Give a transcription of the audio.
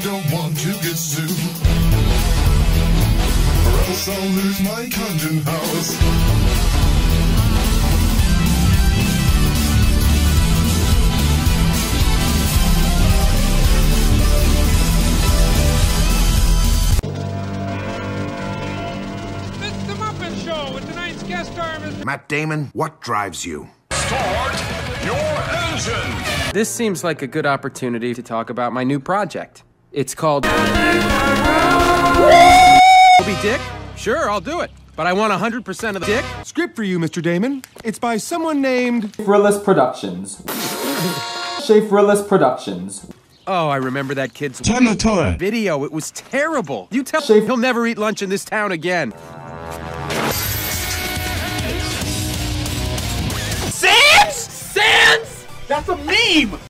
don't want to get sued, or else I'll lose my Condon house. The Muppet Show with tonight's guest star, Mr. Matt Damon, what drives you? Start your engine! This seems like a good opportunity to talk about my new project. It's called Moby Dick? Sure, I'll do it. But I want 100% of the dick. Script for you, Mr. Damon. It's by someone named... Shafrillis Productions. Shafrillis Productions. Oh, I remember that kid's video. It was terrible. You tell him he'll never eat lunch in this town again. Sans? Sans? That's a meme!